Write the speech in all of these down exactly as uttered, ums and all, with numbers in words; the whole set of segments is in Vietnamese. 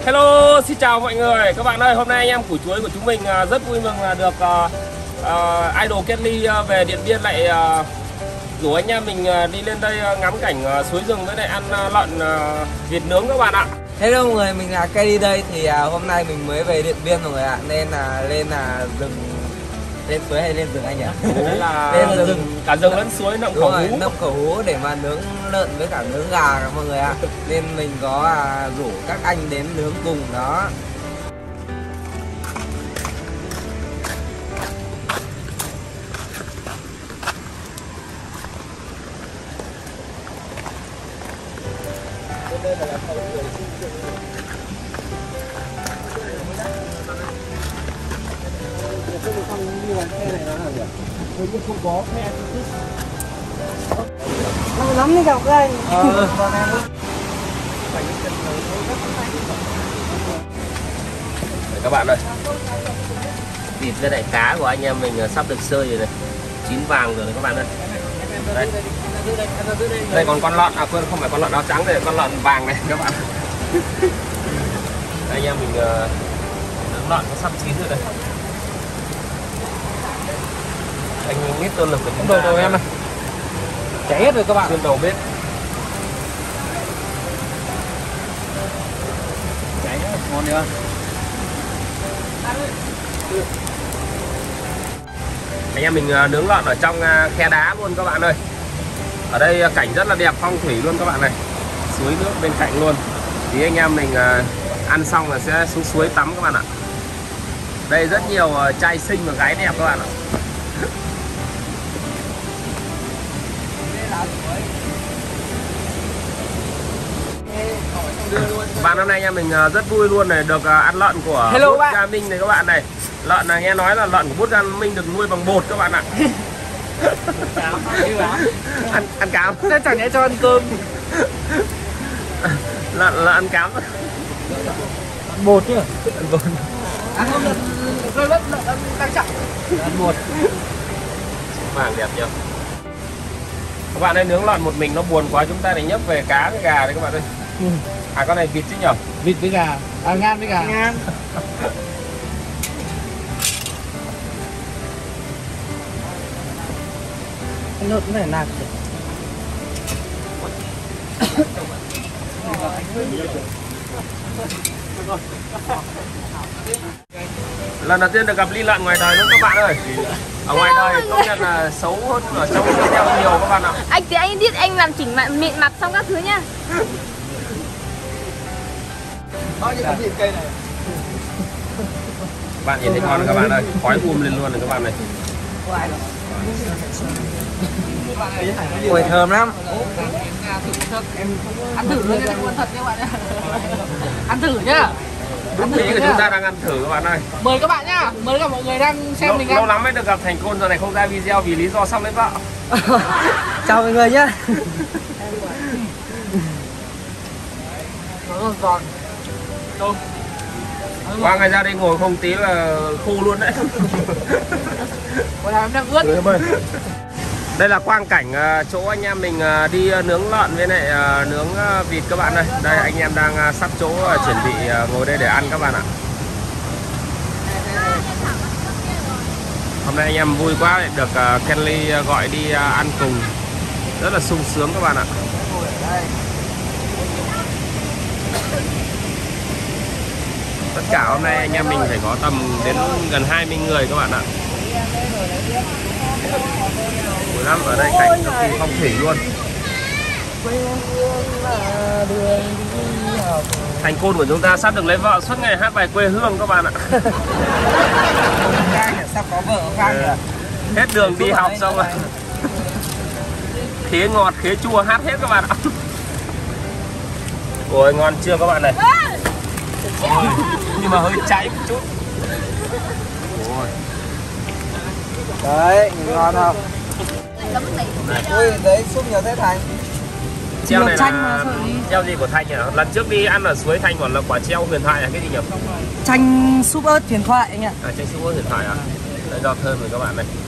Hello, xin chào mọi người. Các bạn ơi, hôm nay anh em củ chuối của chúng mình rất vui mừng là được uh, uh, Idol Kenly uh, về Điện Biên lại uh, rủ anh em mình uh, đi lên đây uh, ngắm cảnh uh, suối rừng với lại ăn uh, lợn uh, vịt nướng các bạn ạ. Hello mọi người, mình là Kenly đây. Thì uh, hôm nay mình mới về Điện Biên rồi ạ, nên là uh, lên là uh, rừng, lên suối hay lên rừng anh nhỉ? Đấy là lên rừng, rừng, cả rừng lẫn suối nậm khẩu hú. Nậm khẩu hú để mà nướng lợn với cả nướng gà mọi người ạ. Nên mình có uh, rủ các anh đến nướng cùng đó. Không có xe lâu lắm mới gặp đây. Ờ, các bạn ơi, vịt với lại cá của anh em mình sắp được sơi rồi này, chín vàng rồi này các bạn ơi. Đây, đây còn con lợn, à quên, không phải con lợn áo trắng, đây là con lợn vàng này các bạn. Đây, anh em mình nướng lợn nó sắp chín rồi đây. Anh biết tôn lực của chúng ta đầu em này cháy hết rồi các bạn. Trên đầu bếp cháy ngon nữa. anh em mình nướng lợn ở trong khe đá luôn các bạn ơi. Ở đây cảnh rất là đẹp, phong thủy luôn các bạn này, suối nước bên cạnh luôn. Thì anh em mình ăn xong là sẽ xuống suối tắm các bạn ạ. Đây rất nhiều trai xinh và gái đẹp các bạn ạ. Bạn hôm nay nha mình rất vui luôn này, được ăn lợn của Bút Ga Minh này các bạn này. Lợn này nghe nói là lợn của Bút Ga Minh được nuôi bằng bột các bạn ạ. ăn ăn cám. Thế chẳng nhẽ cho ăn cơm. Lợn là ăn cám. Ăn bột chứ. Ăn bột. Ăn không được. Rồi lợn lợn đang chậm. Ăn bột. Vàng đẹp nhỉ. Các bạn ơi, nướng lợn một mình nó buồn quá, chúng ta để nhấp về cá với gà đấy các bạn ơi. Ừ. À con này vịt chứ nhỉ? Vịt với gà, à ngan với gà. Ngan. Anh lợn cũng phải nạc. Lần đầu tiên được gặp ly lợn ngoài đời luôn các bạn ơi. Ở ngoài đời công nhận là xấu hơn ở trong video nhiều các bạn ạ. Anh thì anh biết anh làm chỉnh mặt mịn mặt xong các thứ nhá. Bao nhiêu cái cây này. Bạn nhìn thấy ngon rồi các bạn ơi, khói bùm lên luôn rồi các bạn này. Ui thơm lắm. Ăn thử luôn nha, thật các bạn nhá. Ăn thử nhá. Đúng ý của chúng ta đang ăn thử các bạn ơi. Mời các bạn nhá, mời cả mọi người đang xem lâu, mình ăn. Lâu lắm mới được gặp Thành Côn, giờ này không ra video vì lý do sắp lấy vợ. Chào mọi người nhá. Nó còn giòn. Đâu? Qua ngày ra đây ngồi không tí là khô luôn đấy. Còn làm em đang ướt. Đây là quang cảnh chỗ anh em mình đi nướng lợn với lại nướng vịt các bạn ơi. Đây anh em đang sắp chỗ chuẩn bị ngồi đây để ăn các bạn ạ. Hôm nay anh em vui quá để được Kenly gọi đi ăn cùng, rất là sung sướng các bạn ạ. Tất cả hôm nay anh em mình phải có tầm đến gần hai mươi người các bạn ạ. Vui lắm, ở đây cảnh cực kỳ phong thủy luôn. Thành Côn của chúng ta sắp được lấy vợ, suốt ngày hát bài quê hương các bạn ạ. Sắp có vợ Khang rồi. Hết đường đi học xong rồi. Khế ngọt, khế chua hát hết các bạn ạ. Ôi ngon chưa các bạn này. Ôi, nhưng mà hơi cháy một chút. Ôi. Đấy, ngon không? Ui, đấy súp nhiều thế Thành. Treo này là treo gì của Thanh nhỉ? Lần trước đi ăn ở suối Thanh còn là quả treo huyền thoại là cái gì nhỉ? Chanh súp ớt huyền thoại anh ạ. À, chanh súp ớt huyền thoại à? Đấy, giọt thơm rồi các bạn này.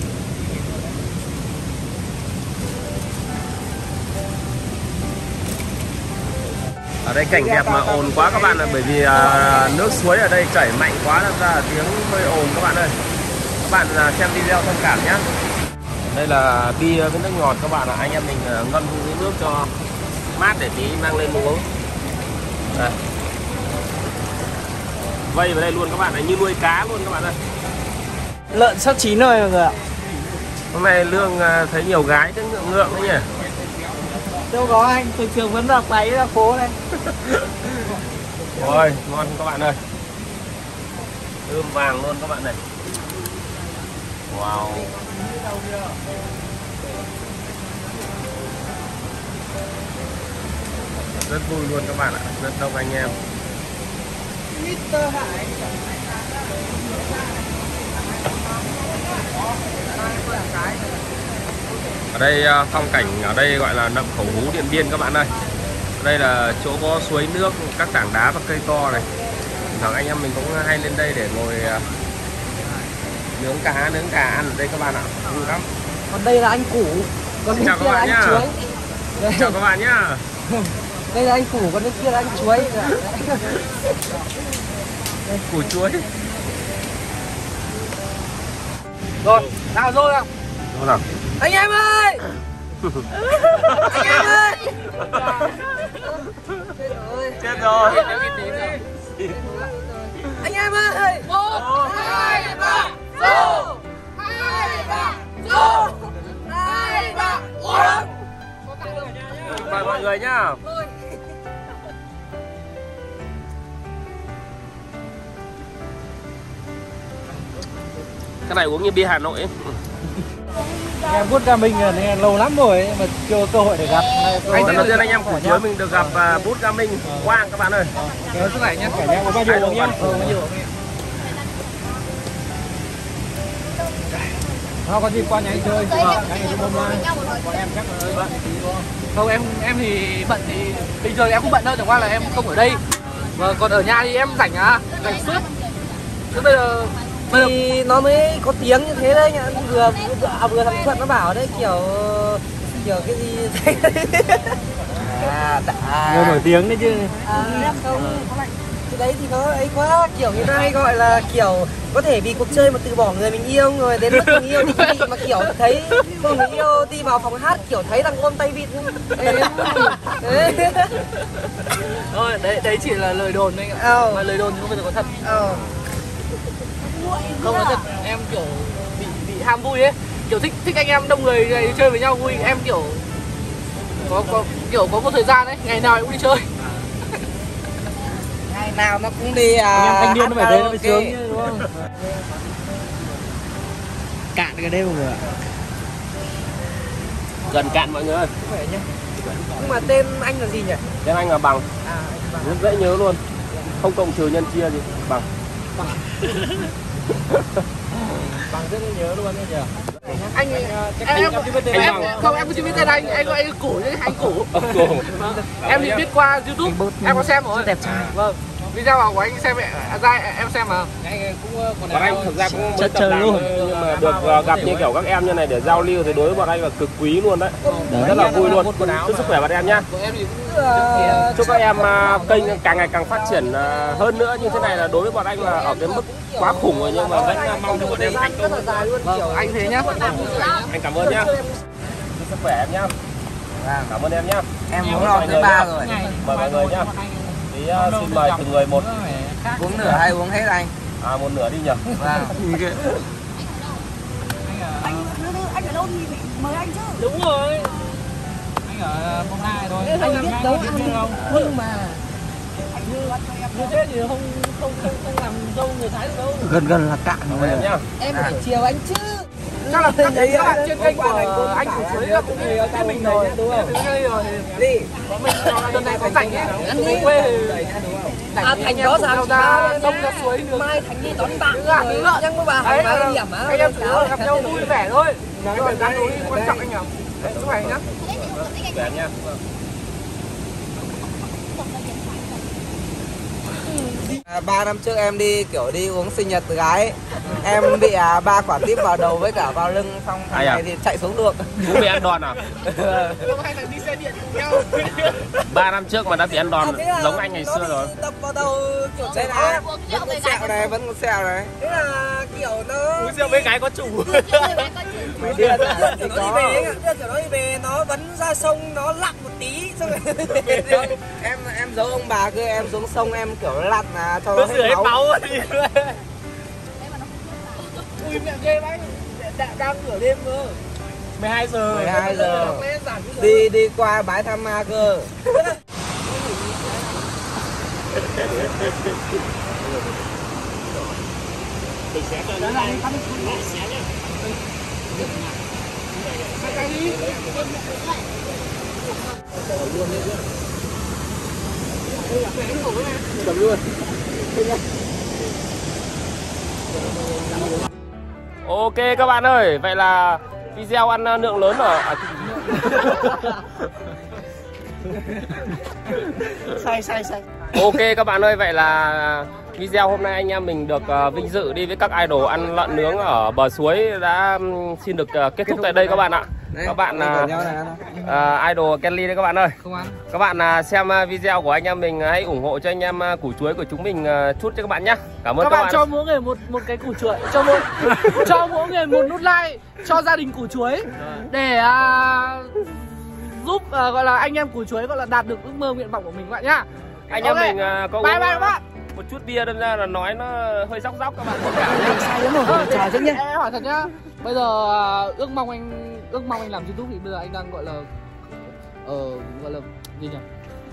Ở đây cảnh đẹp mà ồn quá các bạn ạ, bởi vì à, nước suối ở đây chảy mạnh quá nên ra tiếng hơi ồn các bạn ơi. Các bạn à, xem video thông cảm nhé. Đây là bia với nước ngọt các bạn ạ. Anh em mình à, ngâm cái nước cho mát để tí mang lên uống. Đây. Vây vào đây luôn các bạn này, như nuôi cá luôn các bạn ơi. Lợn sắp chín rồi mọi người ạ. Hôm nay Lương à, thấy nhiều gái cái ngượng ngượng đấy nhỉ. Đâu có anh, thường thường vẫn đọc váy ra phố đây. Rồi, ngon các bạn ơi. Thơm vàng luôn các bạn này. Wow. Rất vui luôn các bạn ạ, rất đông anh em. Ở đây phong cảnh ở đây gọi là Nậm Khẩu Hú Điện Biên các bạn ơi. Đây là chỗ có suối nước, các tảng đá và cây to này. Thằng anh em mình cũng hay lên đây để ngồi nướng cá, nướng cá ăn ở đây các bạn ạ, vui lắm. Còn đây là anh Củ, còn bên Chào kia các là bạn anh nhá. Chuối. Đây. Chào các bạn nhá. Đây là anh Củ, còn bên kia là anh Chuối. Củ chuối. Rồi, nào rồi không? Đúng nào. Anh em ơi! Anh em ơi! Chết rồi. Anh em ơi! Một, hai, ba, vô! Hai, ba, vô! Hai, ba, uống! Mời mọi người nhá. Cái này uống như bia Hà Nội ấy. Em Bút Ga Minh nghe lâu lắm rồi mà chưa cơ hội để gặp. Anh lần đầu tiên anh em của chuối mình được gặp uh, Bút Ga Minh Quang các bạn ơi. Kéo sức lại nhé. Cả nhà có bao nhiêu uống nhá. Nó có gì qua nhà anh chơi. Anh đi hôm nay. Còn em chắc là bận tí đúng không? Không, em em thì bận thì bình thường em cũng bận đâu, chẳng qua là em không ở đây. Và còn ở nhà thì em rảnh à, rảnh suốt. Thế bây giờ thì nó mới có tiếng như thế đấy nhá. Vừa vừa, vừa thằng Thuận nó bảo đấy kiểu kiểu cái gì à, đã người nổi tiếng đấy chứ. À, không, cái đấy thì nó ấy quá, kiểu người ta hay gọi là kiểu có thể vì cuộc chơi mà từ bỏ người mình yêu, rồi đến lúc mình yêu thì cái gì mà kiểu thấy cô người yêu đi vào phòng hát kiểu thấy thằng ôm tay vịt đấy. Thôi đấy đấy chỉ là lời đồn đấy ạ. Oh. Mà lời đồn không bao giờ có thật. Oh. Không nói thật, em kiểu bị bị ham vui ấy, kiểu thích thích anh em đông người này chơi với nhau vui, em kiểu có có kiểu có một thời gian ấy, ngày nào em cũng đi chơi. Ngày nào nó cũng đi à. Anh em thanh niên nó phải thế nó mới sướng chứ đúng không? Cạn cái đêm rồi ạ. Gần cạn mọi người ơi. Nhưng mà tên anh là gì nhỉ? Tên anh là Bằng. À, Bằng. Rất dễ nhớ luôn. Không cộng trừ nhân chia gì. Bằng. Bằng. Bằng rất nhớ luôn đấy nhỉ. Anh em em em không em chưa biết tên anh, anh gọi anh Củ chứ, anh Củ. Em thì biết qua YouTube, em có xem rồi. Đẹp trai. Vâng. Video của anh xem ra em xem mà. Anh cũng còn bọn anh thực ra cũng chất chơi luôn, nhưng mà được uh, gặp như kiểu các em như này để giao lưu thì đối với bọn anh là cực quý luôn đấy. Đấy rất là vui luôn. Chúc sức khỏe bọn em nhá. Chúc các em uh, kênh càng ngày càng phát triển uh, hơn nữa, như thế này là đối với bọn anh là ở cái mức quá khủng rồi, nhưng mà vẫn uh, mong cho bọn em thành công. Vâng, anh thế nhá. Anh cảm ơn nhá. Chúc sức khỏe em nhá. Cảm ơn em nhá. Em uống lon thứ ba rồi. Mời mọi người nhá. Thì uh, xin mời từng người một. Uống nửa hay uống hết anh? À, một nửa đi nhỉ. Vâng. Anh anh ở đâu thì phải mời anh chứ. Đúng rồi. Anh ở Phong Nai thôi. Anh biết đâu ăn không? Nhưng mà anh như như thế thì không không không không làm dâu người Thái được đâu. Gần gần là cạn rồi em nhá. em phải chiều anh chứ. Chắc là các bạn trên kênh của anh Củ Chuối là cũng biết mình rồi, đúng không? Đi. Mình tuần này có rảnh ấy. Anh đi quê thì À, Thành đó sao ra sông ra suối nướng. Mai Thành đi đón bạn Rồi, rồi. Nhưng mà bà đấy, Thành điểm á. anh em chủ yếu gặp nhau vui vẻ thôi. Rồi ra núi quan trọng anh nhỉ. Đấy, chúc anh nhá. Khỏe nhá. À, ba năm trước em đi kiểu đi uống sinh nhật gái, em bị à, ba quả tiếp vào đầu với cả vào lưng, xong thằng này à? thì chạy xuống được. Cũng bị ăn đòn à? Không hay là đi xe điện cùng nhau. ba năm trước mà đã bị ăn đòn À, giống anh ngày xưa rồi. Đập vào đầu kiểu Đây chảy này, máu. vẫn còn sẹo này, vẫn còn sẹo này. Thế là kiểu nó Uống rượu với gái có chủ. Mày điên à? Thì kiểu nó đi có. về ấy, kiểu nó đi về nó vẫn ra sông nó lặn một tí xong rồi Em em giấu ông bà cứ em xuống sông em kiểu lặn à cho nó Cứ rửa hết máu đi. ui mẹ ghê vãi, đang nửa đêm cơ. mười hai giờ. mười hai giờ. Lên giảm cái giờ. Đi đi qua bãi Tham Ma cơ. Ok các bạn ơi, vậy là video ăn lượng lớn ở à, Sai sai sai. ok các bạn ơi, vậy là video hôm nay anh em mình được uh, vinh dự đi với các idol ăn lợn nướng ở bờ suối đã um, xin được uh, kết thúc tại đây các bạn ạ. Đấy, Các bạn ăn uh, nhau này, uh, idol Kenly đấy các bạn ơi. Không ăn. Các bạn uh, xem uh, video của anh em mình, hãy ủng hộ cho anh em uh, củ chuối của chúng mình uh, chút cho các bạn nhé. Cảm ơn Các các, bạn bạn. cho mỗi người một một cái củ chuối, cho mỗi cho mỗi người một nút like cho gia đình củ chuối để à, giúp à, gọi là anh em củ chuối gọi là đạt được ước mơ nguyện vọng của mình các bạn nhá. Anh Ok. em mình uh, có Bye uống, bye các bạn. một chút bia đâm ra là nói nó hơi róc róc các bạn thông cảm. Sai lắm rồi, chào chứ nhá. Em hỏi thật nhá. Bây giờ à, ước mong anh ước mong anh làm YouTube thì bây giờ anh đang gọi là ờ gọi là gì nhỉ?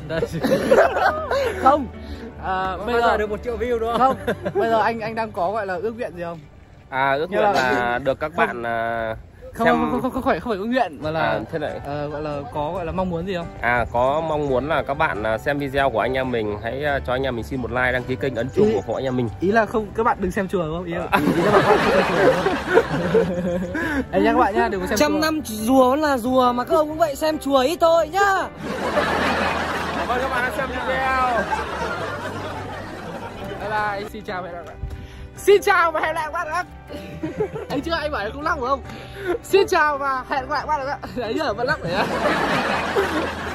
Không. À, bây giờ được một triệu view đúng không? không. Bây giờ anh anh đang có gọi là ước nguyện gì không? À ước Như nguyện là- là được các bạn uh, Không xem... không, không không phải không phải ước nguyện mà là À, thế này. ờ, gọi là có gọi là mong muốn gì không? À có mong muốn là các bạn à, xem video của anh em mình hãy à, cho anh em mình xin một like, đăng ký kênh, ấn chuông Ý- ủng hộ anh em mình. Ý là không các bạn đừng xem chùa đúng không? Ý là, ý là bạn không xem chùa đúng không? Đấy nhá các bạn nhá, đừng có xem Trăm chùa. năm rùa vẫn là rùa mà các ông cũng vậy, xem chùa ít thôi nhá. Cảm ơn các bạn đã xem video. Bye bye, xin chào và hẹn gặp lại. Xin chào và hẹn lại các bạn ạ. Anh chưa anh bảo em không lắc đúng không? Xin chào và hẹn gặp lại các bạn ạ. Đấy giờ vẫn lắc đấy á.